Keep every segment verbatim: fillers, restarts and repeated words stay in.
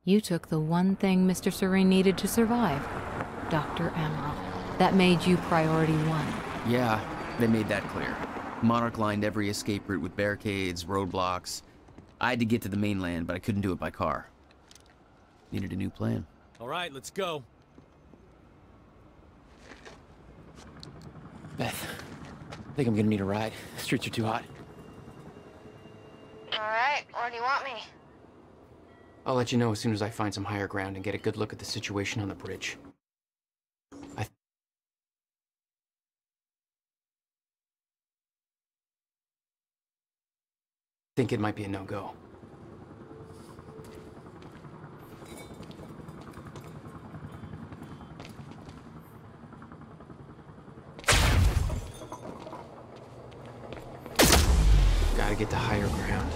You took the one thing Mister Serene needed to survive, Doctor Amaral. That made you priority one. Yeah, they made that clear. Monarch lined every escape route with barricades, roadblocks. I had to get to the mainland, but I couldn't do it by car. Needed a new plan. All right, let's go. Beth, I think I'm gonna need a ride. The streets are too hot. All right, where do you want me? I'll let you know as soon as I find some higher ground and get a good look at the situation on the bridge. I th think it might be a no-go. Gotta get to higher ground.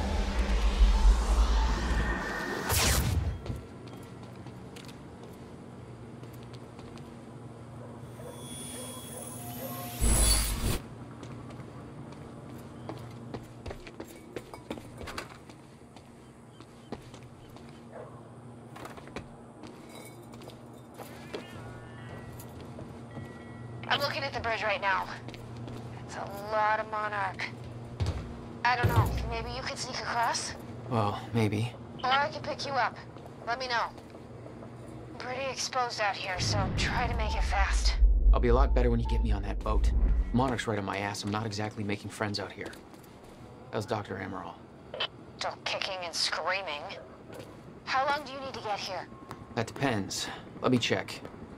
I'm looking at the bridge right now. It's a lot of Monarch. I don't know, maybe you could sneak across? Well, maybe. Or I could pick you up. Let me know. Pretty exposed out here, so try to make it fast. I'll be a lot better when you get me on that boat. Monarch's right on my ass. I'm not exactly making friends out here. How's Doctor Amaral? Still kicking and screaming. How long do you need to get here? That depends. Let me check.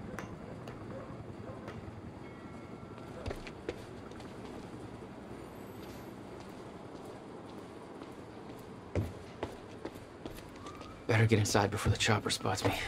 Better get inside before the chopper spots me.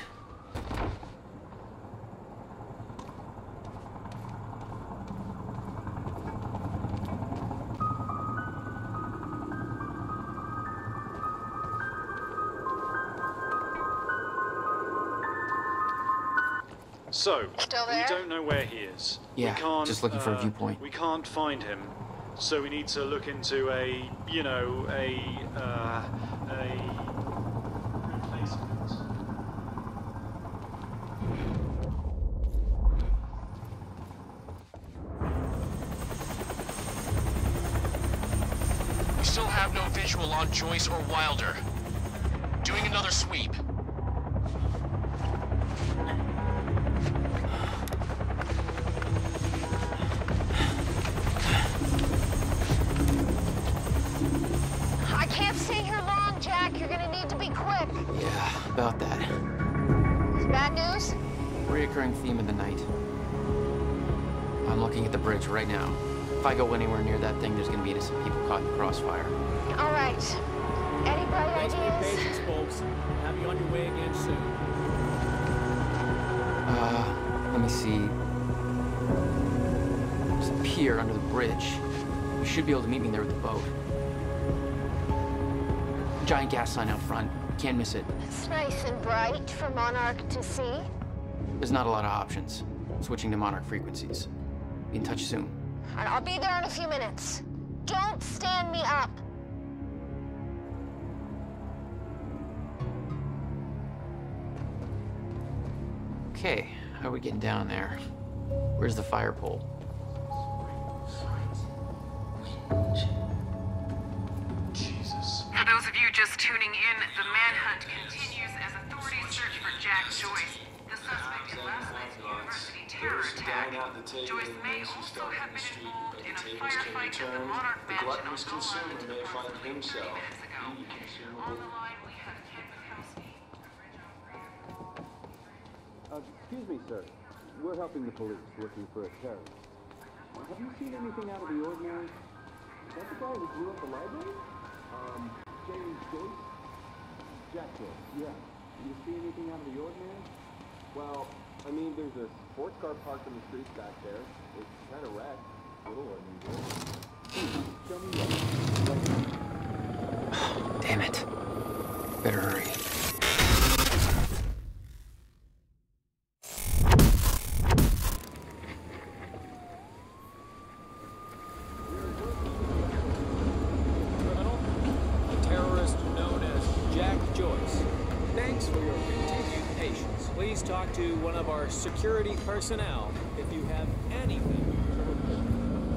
So, Still we there? don't know where he is. Yeah, we can't, just looking for a uh, viewpoint. We can't find him, so we need to look into a, you know, a, uh, a replacement. We still have no visual on Joyce or Wilder. Doing another sweep. I can't stay here long, Jack. You're gonna need to be quick. Yeah, about that. It's bad news? Reoccurring theme of the night. I'm looking at the bridge right now. If I go anywhere near that thing, there's gonna be innocent people caught in the crossfire. All right. Any bright Thanks for your ideas? patience, folks. Have you on your way again soon. Uh, let me see. There's a pier under the bridge. You should be able to meet me there with the boat. Giant gas sign out front. Can't miss it. It's nice and bright for Monarch to see. There's not a lot of options. Switching to Monarch frequencies. Be in touch soon. All right, I'll be there in a few minutes. Don't stand me up. Okay, how are we getting down there? Where's the fire pole? Jesus. For those of you just tuning in, the manhunt continues as authorities search for Jack Joyce, the suspect in last night's university terror attack. Joyce may also have been involved in a firefight at the Monarch Mansion on Gold Island approximately thirty minutes ago. On the line, we have Ken Mikowski, the bridge operator. Uh, excuse me, sir. We're helping the police looking for a terrorist. Have you seen anything out of the ordinary? Is that the guy who blew up the library? Um, James Joyce? Jack Joyce, yeah. Do you see anything out of the ordinary? Well, I mean, there's a sports car parked in the street back there. It's kind of wrecked. A little unusual. Hmm, show me what. Damn it. Better hurry. Criminal? A terrorist known as Jack Joyce. Thanks for your please talk to one of our security personnel if you have anything to report.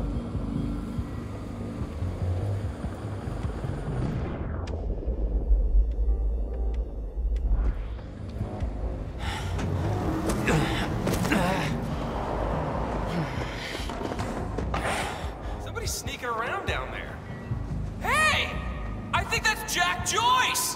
Somebody's sneaking around down there. Hey! I think that's Jack Joyce!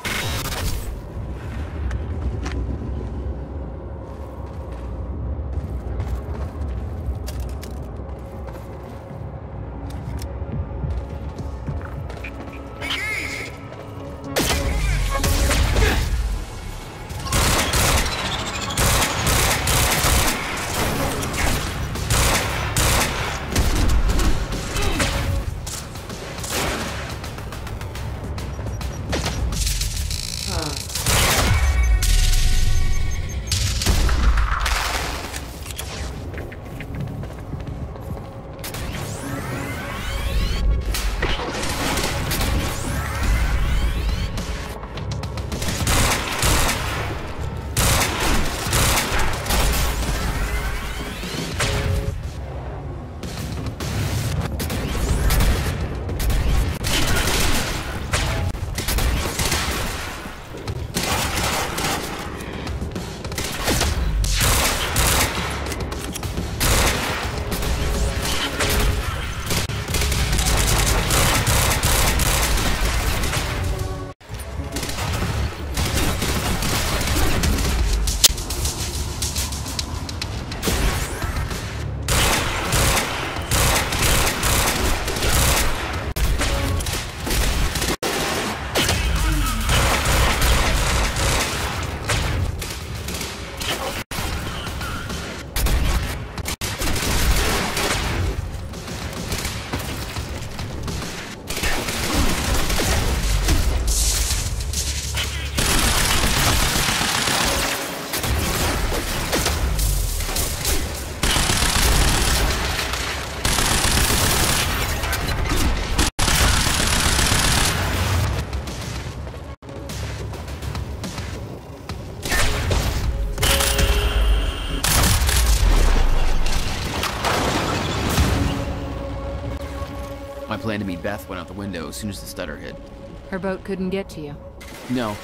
My plan to meet Beth went out the window as soon as the stutter hit. Her boat couldn't get to you. No,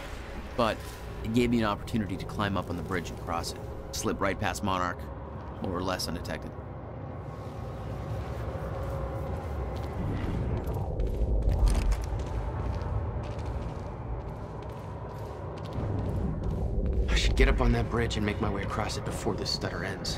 but it gave me an opportunity to climb up on the bridge and cross it. Slip right past Monarch, more or less undetected. I should get up on that bridge and make my way across it before this stutter ends.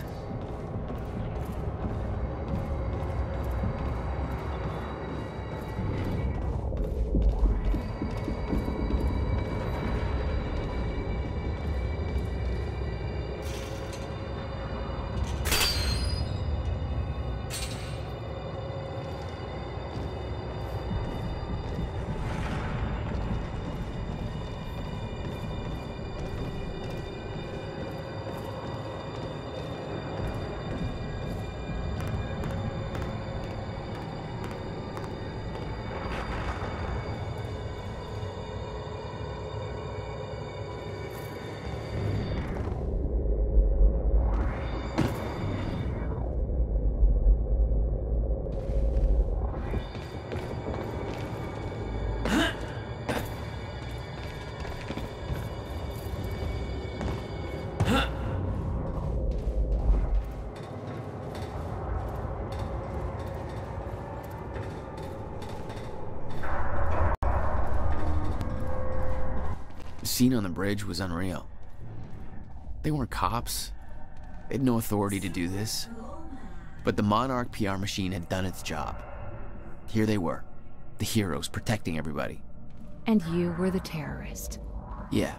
The scene on the bridge was unreal. They weren't cops. They had no authority to do this. But the Monarch P R machine had done its job. Here they were, the heroes protecting everybody. And you were the terrorist. Yeah.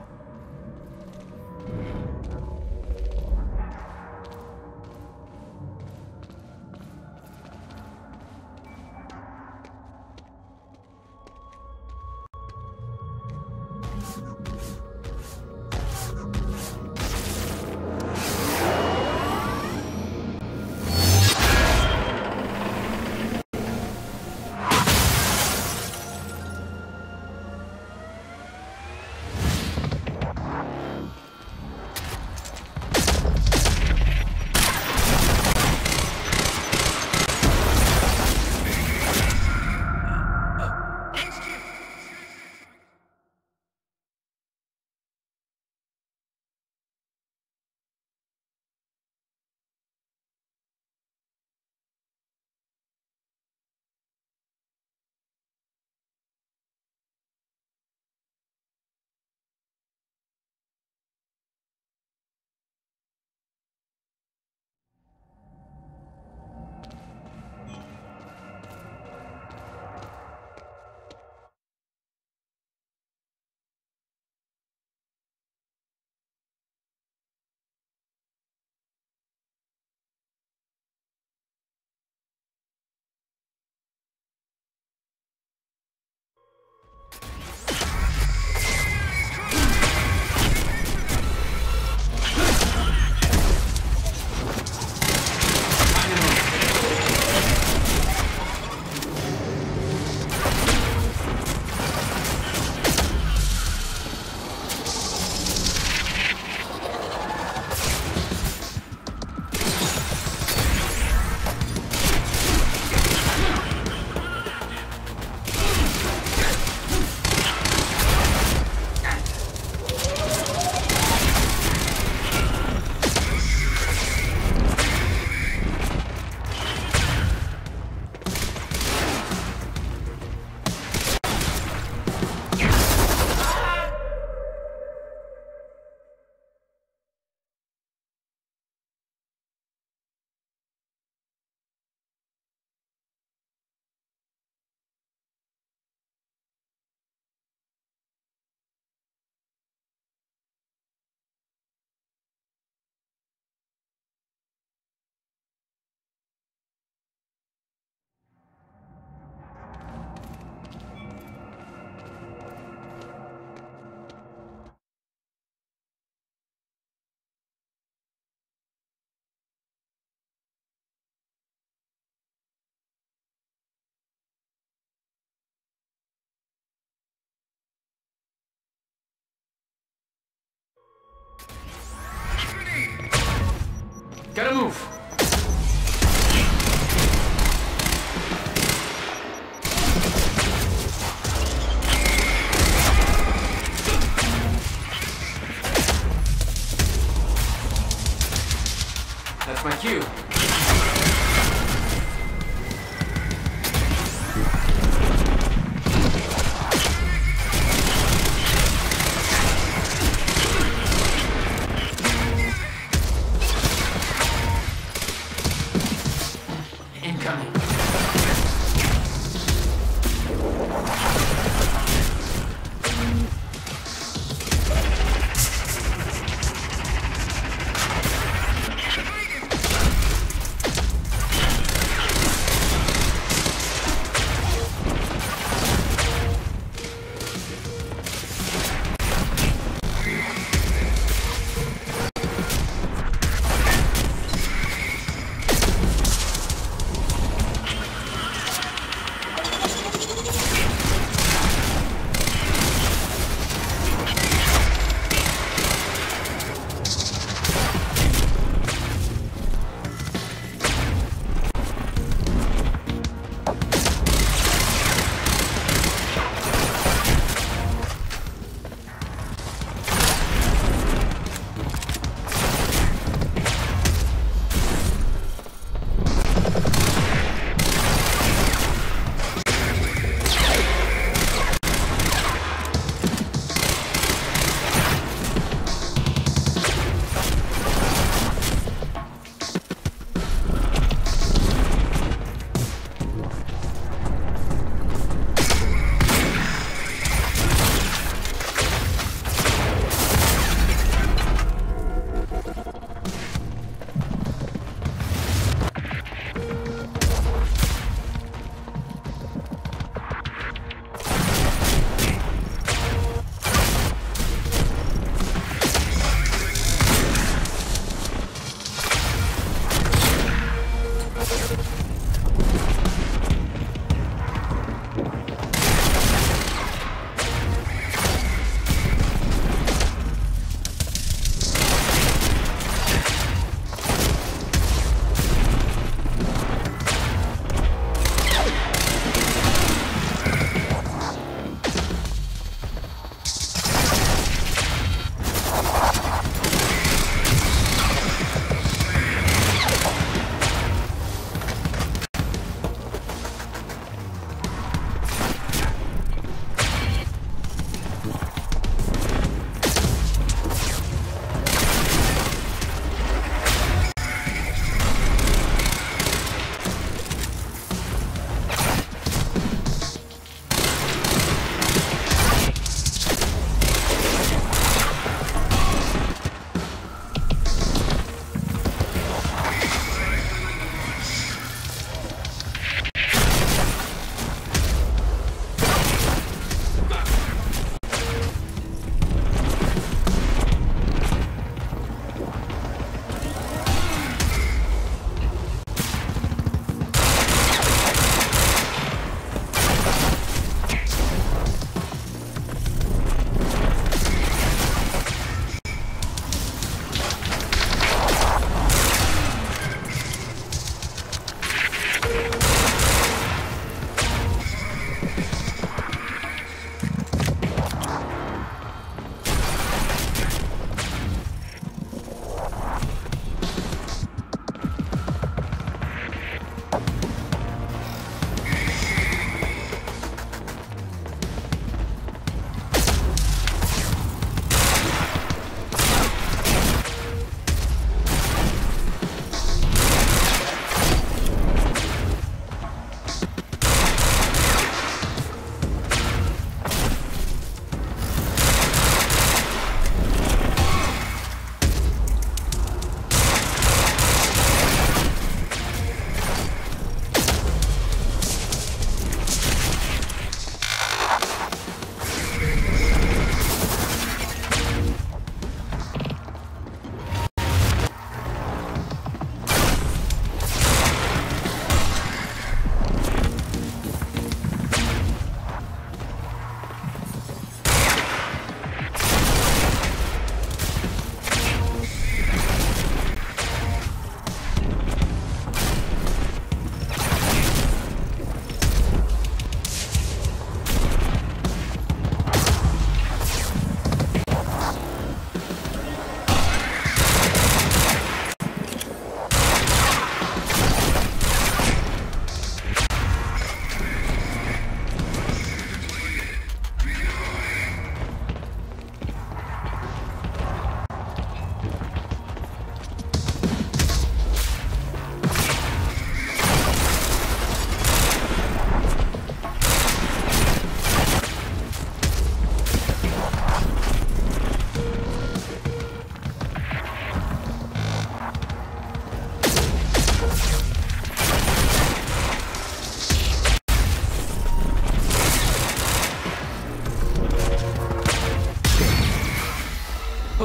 Gotta move. That's my cue.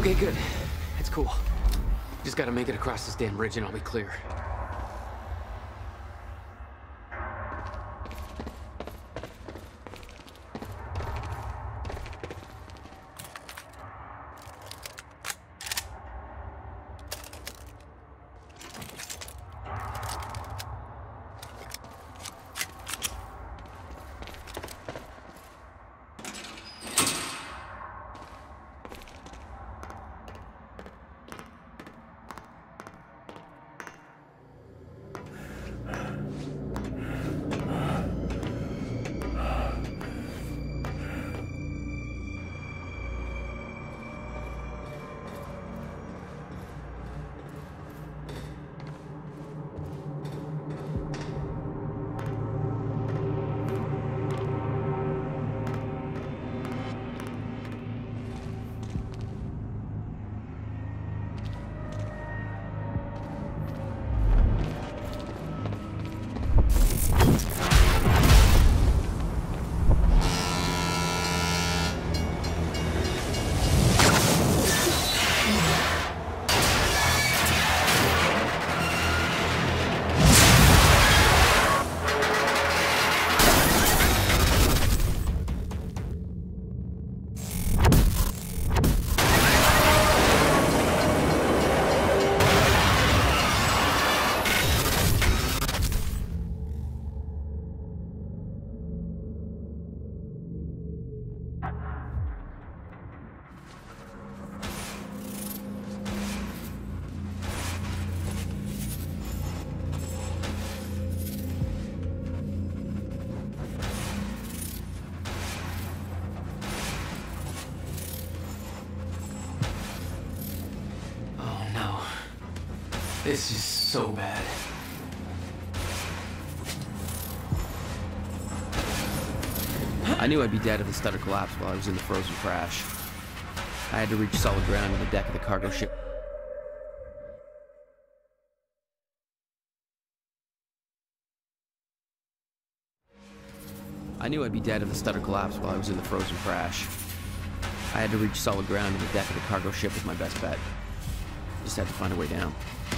Okay, good. It's cool. Just gotta make it across this damn bridge and I'll be clear. This is so bad. I knew I'd be dead if the stutter collapsed while I was in the frozen crash. I had to reach solid ground on the deck of the cargo ship. I knew I'd be dead if the stutter collapsed while I was in the frozen crash. I had to reach solid ground on the deck of the cargo ship was my best bet. Just had to find a way down.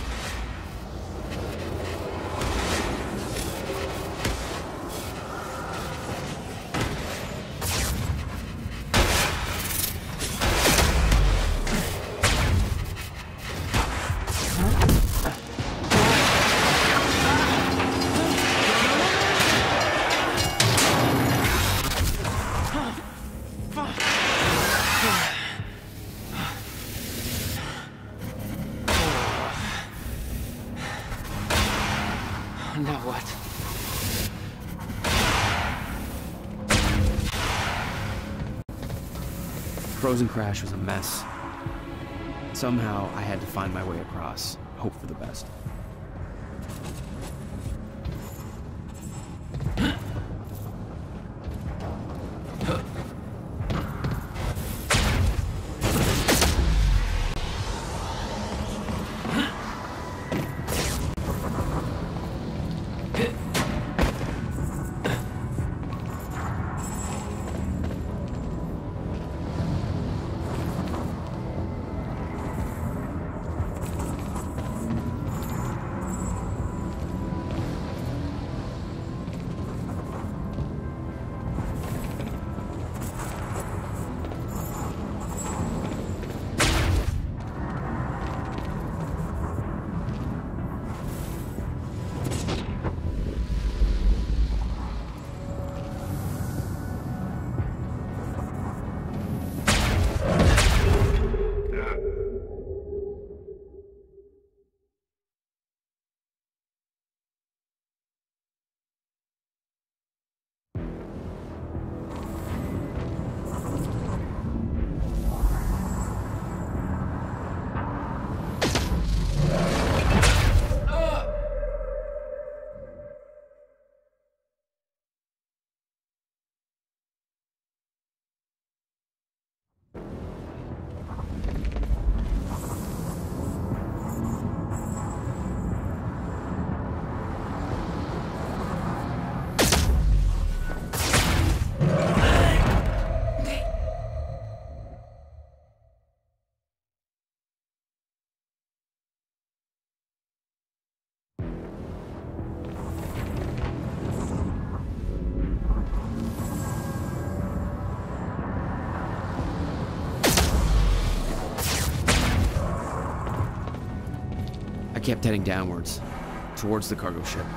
Now what? Frozen crash was a mess. Somehow, I had to find my way across, hope for the best. kept heading downwards, towards the cargo ship.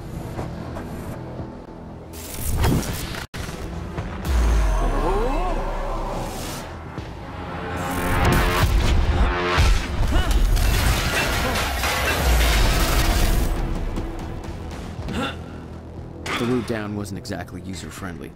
The route down wasn't exactly user-friendly.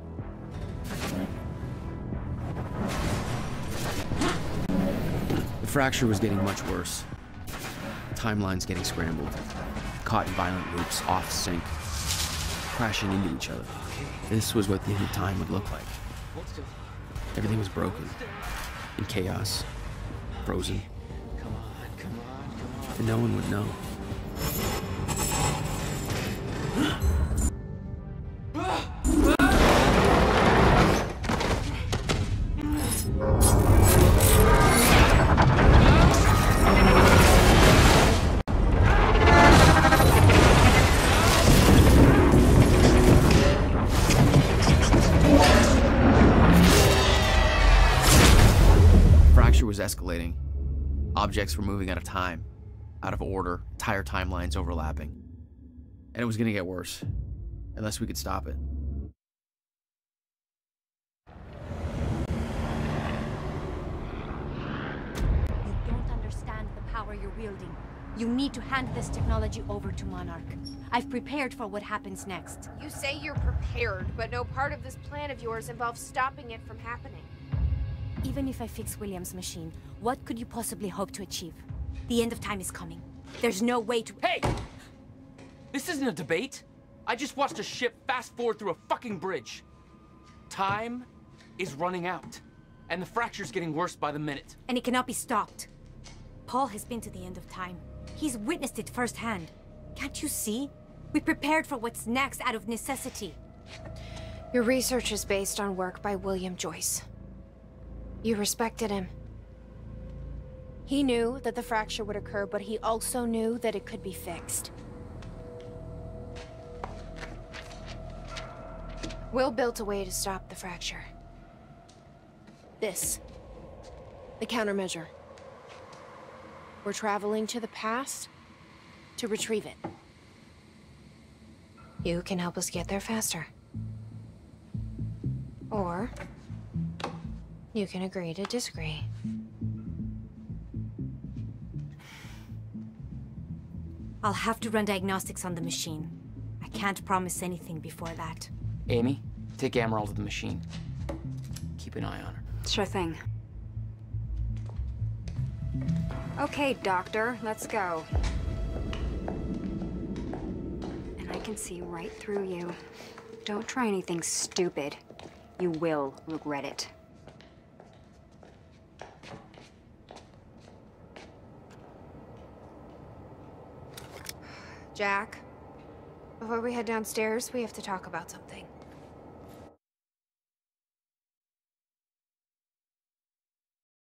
The fracture was getting much worse. Timelines getting scrambled, caught in violent loops, off sync, crashing into each other. This was what the end of time would look like. Everything was broken, in chaos, frozen, and no one would know. Was escalating. Objects were moving out of time, out of order, entire timelines overlapping. And it was gonna get worse, unless we could stop it. You don't understand the power you're wielding. You need to hand this technology over to Monarch. I've prepared for what happens next. You say you're prepared, but no part of this plan of yours involves stopping it from happening. Even if I fix William's machine, what could you possibly hope to achieve? The end of time is coming. There's no way to— Hey! This isn't a debate. I just watched a ship fast forward through a fucking bridge. Time is running out, and the fracture's getting worse by the minute. And it cannot be stopped. Paul has been to the end of time. He's witnessed it firsthand. Can't you see? We prepared for what's next out of necessity. Your research is based on work by William Joyce. You respected him. He knew that the fracture would occur, but he also knew that it could be fixed. Will built a way to stop the fracture. This. The countermeasure. We're traveling to the past to retrieve it. You can help us get there faster. Or you can agree to disagree. I'll have to run diagnostics on the machine. I can't promise anything before that. Amy, take Amaral to the machine. Keep an eye on her. Sure thing. Okay, Doctor, let's go. And I can see right through you. Don't try anything stupid. You will regret it. Jack, before we head downstairs, we have to talk about something.